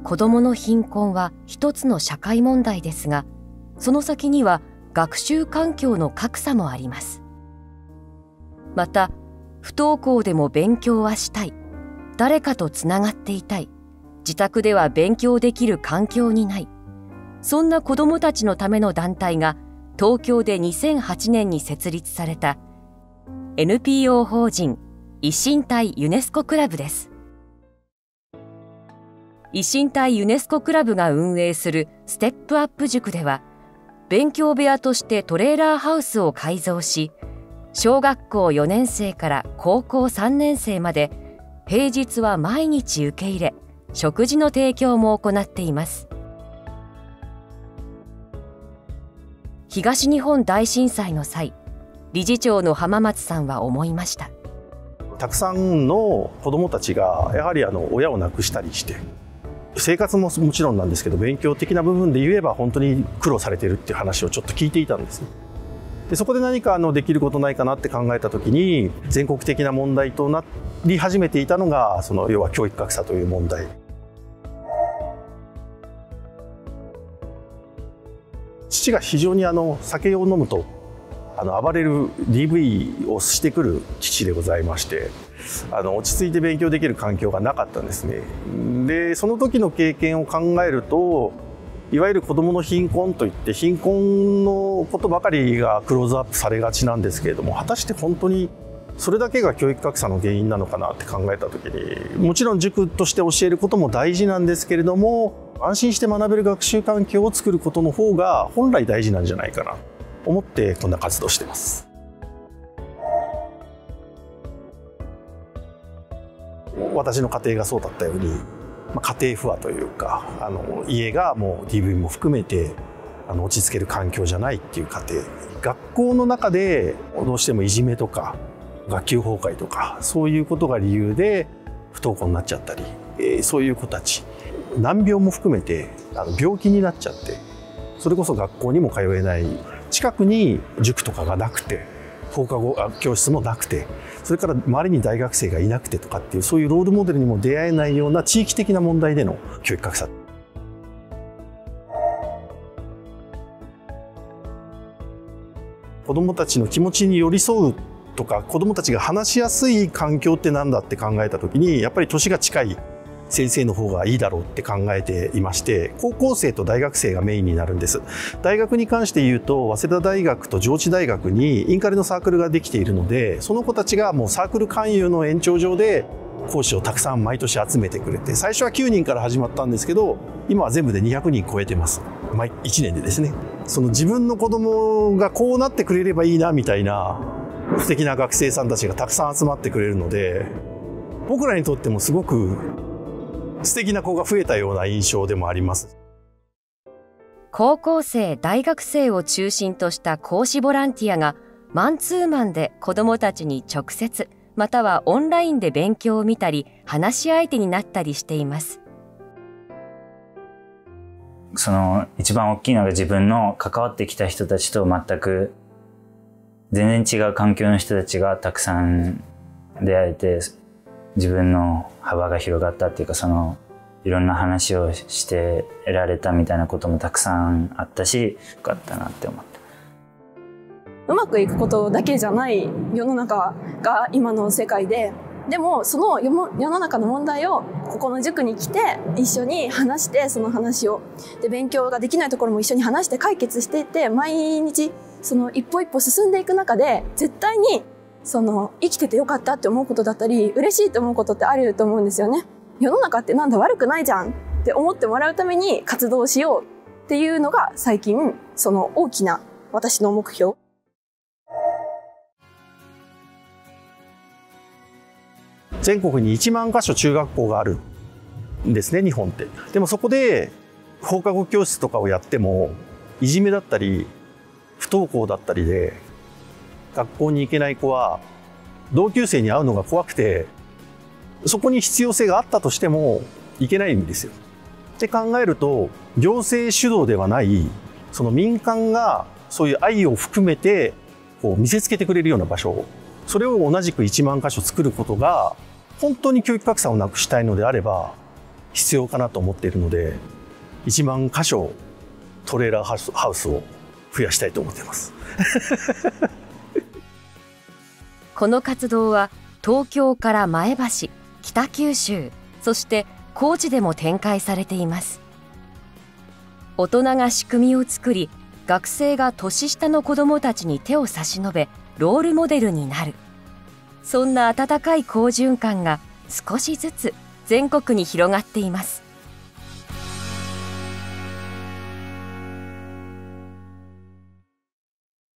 子どもの貧困は一つの社会問題ですが、その先には学習環境の格差もあります。また、不登校でも勉強はしたい、誰かとつながっていたい、自宅では勉強できる環境にない、そんな子どもたちのための団体が東京で2008年に設立された NPO 法人維新隊ユネスコクラブです。維新隊ユネスコクラブが運営するステップアップ塾では、勉強部屋としてトレーラーハウスを改造し、小学校4年生から高校3年生まで平日は毎日受け入れ、食事の提供も行っています。東日本大震災の際、理事長の浜松さんは思いました。 たくさんの子どもたちがやはり親を亡くしたりして、生活ももちろんなんですけど、勉強的な部分で言えば本当に苦労されているっていう話をちょっと聞いていたんですね。でそこで何かできることないかなって考えた時に、全国的な問題となり始めていたのが要は教育格差という問題。父が非常に酒を飲むと暴れる DV をしてくる父でございまして、落ち着いて勉強できる環境がなかったんですね。でその時の経験を考えると、いわゆる子どもの貧困といって、貧困のことばかりがクローズアップされがちなんですけれども、果たして本当にそれだけが教育格差の原因なのかなって考えた時に、もちろん塾として教えることも大事なんですけれども、安心して学べる学習環境を作ることの方が本来大事なんじゃないかなと思って、こんな活動をしています。私の家庭がそうだったように、家庭不和というか、家がもう DV も含めて落ち着ける環境じゃないっていう家庭、学校の中でどうしてもいじめとか学級崩壊とか、そういうことが理由で不登校になっちゃったり、そういう子たち、難病も含めて病気になっちゃって、それこそ学校にも通えない、近くに塾とかがなくて、放課後教室もなくて、それから周りに大学生がいなくてとかっていう、そういうロールモデルにも出会えないような地域的な問題での教育格差。子どもたちの気持ちに寄り添うとか、子どもたちが話しやすい環境って何だって考えた時に、やっぱり年が近い先生の方がいいだろうって考えていまして、高校生と大学生がメインになるんです。大学に関して言うと、早稲田大学と上智大学にインカレのサークルができているので、その子たちがもうサークル勧誘の延長上で講師をたくさん毎年集めてくれて、最初は9人から始まったんですけど、今は全部で200人超えてます。1年でですね。その自分の子供がこうなってくれればいいなみたいな素敵な学生さんたちがたくさん集まってくれるので、僕らにとってもすごく素敵な子が増えたような印象でもあります。 高校生、大学生を中心とした講師ボランティアがマンツーマンで子どもたちに直接またはオンラインで勉強を見たり、話し相手になったりしています。 その一番大きいのが、自分の関わってきた人たちと全く全然違う環境の人たちがたくさん出会えて、自分の幅が広がったっていうか、いろんな話をして得られたみたいなこともたくさんあったし、よかったなって思った。 うまくいくことだけじゃない世の中が今の世界で、でもその世の中の問題をここの塾に来て一緒に話して、その話をで勉強ができないところも一緒に話して解決していって、毎日その一歩一歩進んでいく中で、絶対に生きててよかったって思うことだったり、嬉しいと思うことってあると思うんですよね。世の中ってなんだ悪くないじゃんって思ってもらうために活動しようっていうのが最近大きな私の目標。 全国に1万箇所中学校があるんですね、日本って。でもそこで放課後教室とかをやっても、いじめだったり不登校だったりで学校に行けない子は同級生に会うのが怖くて、そこに必要性があったとしても行けないんですよ。って考えると、行政主導ではない民間がそういう愛を含めて見せつけてくれるような場所、それを同じく1万箇所作ることが、本当に教育格差をなくしたいのであれば、 必要かなと思っているので、1万箇所トレーラーハウスを増やしたいと思っています。 この活動は東京から前橋、北九州、そして高知でも展開されています。大人が仕組みを作り、学生が年下の子どもたちに手を差し伸べ、ロールモデルになる。そんな温かい好循環が少しずつ全国に広がっています。